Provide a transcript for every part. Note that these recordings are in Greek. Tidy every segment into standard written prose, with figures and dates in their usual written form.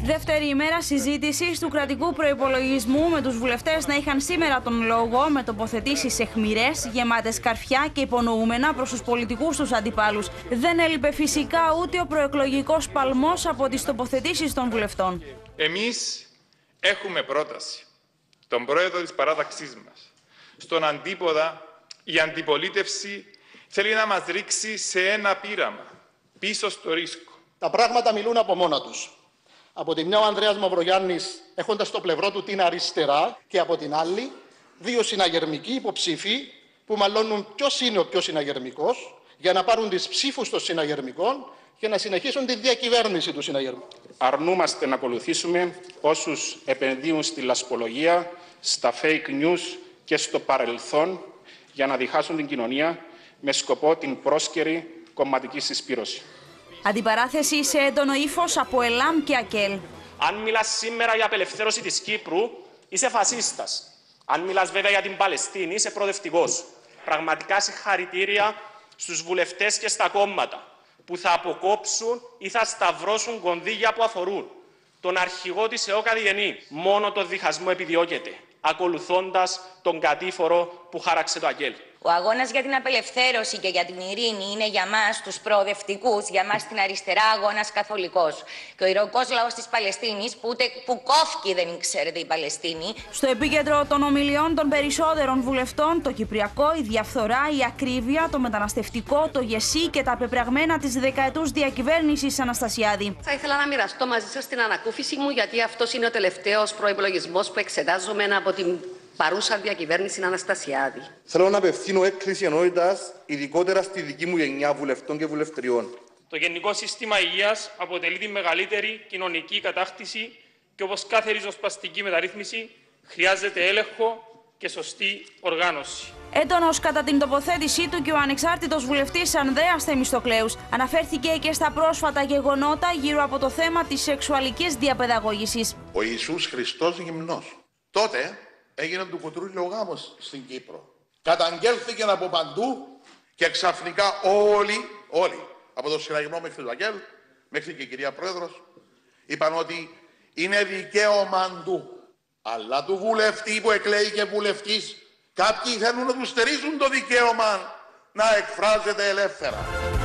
Δεύτερη ημέρα συζήτησης του κρατικού προϋπολογισμού, με τους βουλευτές να είχαν σήμερα τον λόγο με τοποθετήσεις αιχμηρές, γεμάτες καρφιά και υπονοούμενα προς τους πολιτικούς τους αντιπάλους. Δεν έλειπε φυσικά ούτε ο προεκλογικός παλμός από τις τοποθετήσεις των βουλευτών. Εμείς έχουμε πρόταση. Τον πρόεδρο της παράταξής μας. Στον αντίποδα, η αντιπολίτευση θέλει να μας ρίξει σε ένα πείραμα, πίσω στο ρίσκο. Τα πράγματα μιλούν από μόνα τους. Από τη μια ο Ανδρέας Μαυρογιάννης έχοντας στο πλευρό του την αριστερά και από την άλλη δύο συναγερμικοί υποψήφοι που μαλώνουν ποιος είναι ο πιο συναγερμικός για να πάρουν τις ψήφους των συναγερμικών και να συνεχίσουν τη διακυβέρνηση του συναγερμού. Αρνούμαστε να ακολουθήσουμε όσους επενδύουν στη λασπολογία, στα fake news και στο παρελθόν για να διχάσουν την κοινωνία με σκοπό την πρόσκαιρη κομματική συσπήρωση. Αντιπαράθεση σε έντονο ύφος από ΕΛΑΜ και ΑΚΕΛ. Αν μιλάς σήμερα για απελευθέρωση της Κύπρου, είσαι φασίστας. Αν μιλάς βέβαια για την Παλαιστίνη, είσαι προοδευτικός. Πραγματικά συγχαρητήρια στους βουλευτές και στα κόμματα που θα αποκόψουν ή θα σταυρώσουν κονδύλια που αφορούν τον αρχηγό της ΕΟΚΑ Διγενή. Μόνο το διχασμό επιδιώκεται, ακολουθώντας τον κατήφορο που χάραξε το ΑΚΕΛ. Ο αγώνας για την απελευθέρωση και για την ειρήνη είναι για μας τους προοδευτικούς, για μας την αριστερά αγώνας καθολικός. Και ο ηρωικός λαός της Παλαιστίνης, που κόφκι δεν ξέρετε η Παλαιστίνη. Στο επίκεντρο των ομιλιών των περισσότερων βουλευτών, το κυπριακό, η διαφθορά, η ακρίβεια, το μεταναστευτικό, το γεσί και τα πεπραγμένα της δεκαετούς διακυβέρνησης Αναστασιάδη. Θα ήθελα να μοιραστώ μαζί σας την ανακούφιση μου, γιατί αυτός είναι ο τελευταίος προϋπολογισμός που εξετάζομαι από την παρούσα διακυβέρνηση Αναστασιάδη. Θέλω να απευθύνω έκκληση ενότητας, ειδικότερα στη δική μου γενιά βουλευτών και βουλευτριών. Το Γενικό Σύστημα Υγείας αποτελεί τη μεγαλύτερη κοινωνική κατάκτηση και όπως κάθε ριζοσπαστική μεταρρύθμιση χρειάζεται έλεγχο και σωστή οργάνωση. Έντονος κατά την τοποθέτησή του και ο ανεξάρτητος βουλευτής Ανδρέας Θεμιστοκλέους αναφέρθηκε και στα πρόσφατα γεγονότα γύρω από το θέμα της σεξουαλικής διαπαιδαγώγησης. Ο Ιησούς Χριστός γυμνός. Τότε έγινε του κουτρούλιο γάμος στην Κύπρο. Καταγγέλθηκε από παντού και ξαφνικά όλοι, από το συναγερμό μέχρι το ΑΚΕΛ, μέχρι και η κυρία Πρόεδρος, είπαν ότι είναι δικαίωμα του. Αλλά του βουλευτή που εκλέγει βουλευτής, κάποιοι θέλουν να του στερήσουν το δικαίωμα να εκφράζεται ελεύθερα.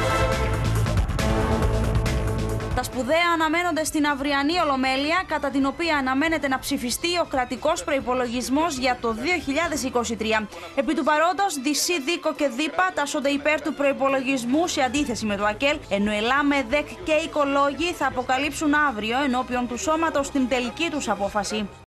Τα σπουδαία αναμένονται στην αυριανή Ολομέλεια, κατά την οποία αναμένεται να ψηφιστεί ο κρατικός προϋπολογισμός για το 2023. Επί του παρόντος, ΔΥΣΥ, ΔΥΚΟ και ΔΥΠΑ τάσσονται υπέρ του προϋπολογισμού σε αντίθεση με το ΑΚΕΛ, ενώ ΕΛΑΜ, ΕΔΕΚ και οικολόγοι θα αποκαλύψουν αύριο ενώπιον του σώματος την τελική τους απόφαση.